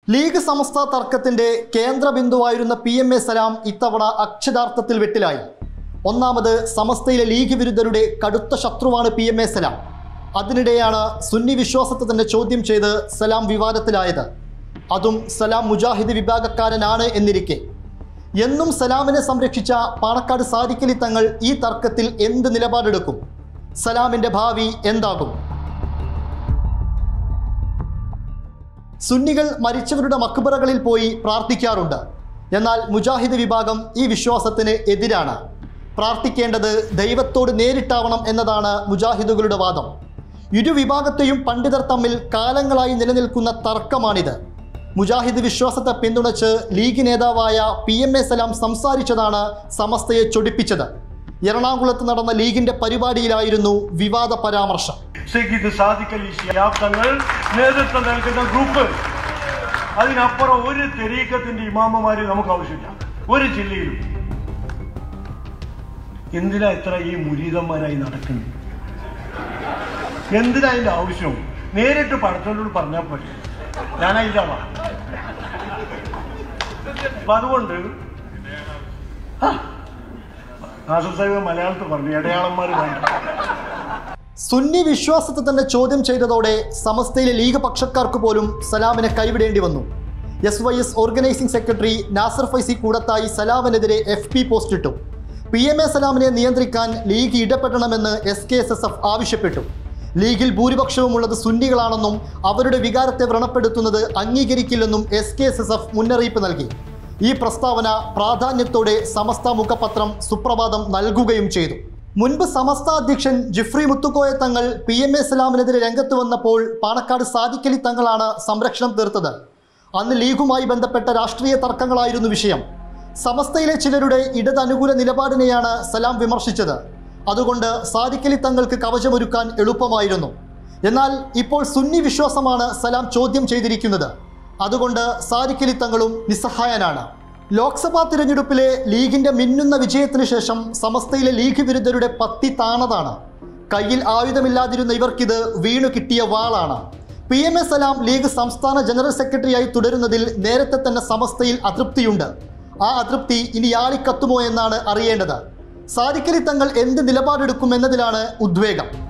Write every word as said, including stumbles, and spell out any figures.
League Samastha തർക്കത്തിന്റെ കേന്ദ്ര ബിന്ദുവായിരുന്ന പി എം എ സലാം ഇത്തവണ അക്ഷരാർത്ഥത്തിൽ വെട്ടിലായി. ഒന്നാമത്, സമസ്തയിലെ ലീഗ് വിരുദ്ധരുടെ കടുത്ത ശത്രുവാണ് പി എം എ സലാം. അതിനിടെയാണ് സുന്നി വിശ്വാസത്തെ തന്നെ ചോദ്യം ചെയ്ത് സലാം വിവാദത്തിലായത്. അതും സലാം മുജാഹിദ് വിഭാഗക്കാരനാണ് എന്നിരിക്കെ. എന്നും സലാമിനെ സംരക്ഷിച്ച പാണക്കാട് സാദിഖലി തങ്ങൾ ഈ തർക്കത്തിൽ എന്ത് നിലപാടെടുക്കും? സലാമിന്റെ ഭാവി എന്താകും? സുന്നികൾ മരിച്ചവരുടെ മക്ബറകളിൽ പോയി പ്രാർത്ഥിക്കാറുണ്ട്. എന്നാൽ മുജാഹിദ് വിഭാഗം ഈ വിശ്വാസത്തിന് എതിരാണ്. പ്രാർത്ഥിക്കേണ്ടത് ദൈവത്തോട് നേരിട്ടാവണം എന്നതാണ് മുജാഹിദുകളുടെ വാദം. ഇരു വിഭാഗത്തെയും പണ്ഡിതർ തമ്മിൽ കാലങ്ങളായി നിലനിൽക്കുന്ന തർക്കമാണിത്. മുജാഹിദ് വിശ്വാസത്തെ പിന്തുണച്ച് ലീഗ് നേതാവായ പി എം എ സലാം സംസാരിച്ചതാണ് സമസ്തയെ ചൊടിപ്പിച്ചത്. എറണാകുളത്ത് നടന്ന ലീഗിന്റെ പരിപാടിയിലായിരുന്നു വിവാദ പരാമർശം. നേതൃത്വം നൽകുന്ന ഗ്രൂപ്പ്, അതിനപ്പുറം ഒരു തെരീക്കത്തിന്റെ ഇമാമമാര് നമുക്ക് ആവശ്യമില്ല ഒരു ജില്ലയിലും. എന്തിനാ ഇത്ര ഈ മുരീദന്മാരായി നടക്കുന്നത്? എന്തിനാ അതിന്റെ ആവശ്യം? നേരിട്ട് പടത്തോട് പറഞ്ഞാൽ പോലെ ഞാൻ അതിൻ്റെ ആളാ. അപ്പൊ അതുകൊണ്ട് നാസർ സാഹിബ് മലയാളത്തിൽ പറഞ്ഞു, ഇടയാളന്മാർ വേണ്ട. സുന്നി വിശ്വാസത്തെ തന്നെ ചോദ്യം ചെയ്തതോടെ സമസ്തയിലെ ലീഗ് പക്ഷക്കാർക്ക് പോലും സലാമിനെ കൈവിടേണ്ടി വന്നു. S Y S organising secretary Nasar Faizy Koodathai സലാമിനെതിരെ എഫ് പി പോസ്റ്റ് ഇട്ടു. പി എം എ സലാമിനെ നിയന്ത്രിക്കാൻ ലീഗ് ഇടപെടണമെന്ന് S K S S F ആവശ്യപ്പെട്ടു. ലീഗിൽ ഭൂരിപക്ഷവുമുള്ളത് സുന്നികളാണെന്നും അവരുടെ വികാരത്തെ വ്രണപ്പെടുത്തുന്നത് അംഗീകരിക്കില്ലെന്നും S K S S F മുന്നറിയിപ്പ് നൽകി. ഈ പ്രസ്താവന പ്രാധാന്യത്തോടെ സമസ്ത മുഖപത്രം സുപ്രഭാതം നൽകുകയും ചെയ്തു. മുൻപ് സമസ്ത അധ്യക്ഷൻ Jifri Muthukoya Thangal P M A സലാമിനെതിരെ രംഗത്ത് വന്നപ്പോൾ പാണക്കാട് സാദിഖലി തങ്ങളാണ് സംരക്ഷണം തീർത്തത്. അന്ന് ലീഗുമായി ബന്ധപ്പെട്ട രാഷ്ട്രീയ തർക്കങ്ങളായിരുന്നു വിഷയം. സമസ്തയിലെ ചിലരുടെ ഇടതനുകൂല നിലപാടിനെയാണ് സലാം വിമർശിച്ചത്. അതുകൊണ്ട് സാദിഖലി തങ്ങൾക്ക് കവചമൊരുക്കാൻ എളുപ്പമായിരുന്നു. എന്നാൽ ഇപ്പോൾ സുന്നി വിശ്വാസമാണ് സലാം ചോദ്യം ചെയ്തിരിക്കുന്നത്. അതുകൊണ്ട് സാദിഖലി തങ്ങളും നിസ്സഹായനാണ്. ലോക്സഭാ തിരഞ്ഞെടുപ്പിലെ ലീഗിന്റെ മിന്നുന്ന വിജയത്തിന് ശേഷം സമസ്തയിലെ ലീഗ് വിരുദ്ധരുടെ പത്തി താണതാണ്. കയ്യിൽ ആയുധമില്ലാതിരുന്ന ഇവർക്കിത് വീണു കിട്ടിയ വാളാണ്. P M A Salam League സംസ്ഥാന ജനറൽ സെക്രട്ടറിയായി തുടരുന്നതിൽ നേരത്തെ തന്നെ സമസ്തയിൽ അതൃപ്തിയുണ്ട്. ആ അതൃപ്തി ഇനി ആളിക്കത്തുമോ എന്നാണ് അറിയേണ്ടത്. സാദിഖലി തങ്ങൾ എന്ത് നിലപാടെടുക്കുമെന്നതിലാണ് ഉദ്വേഗം.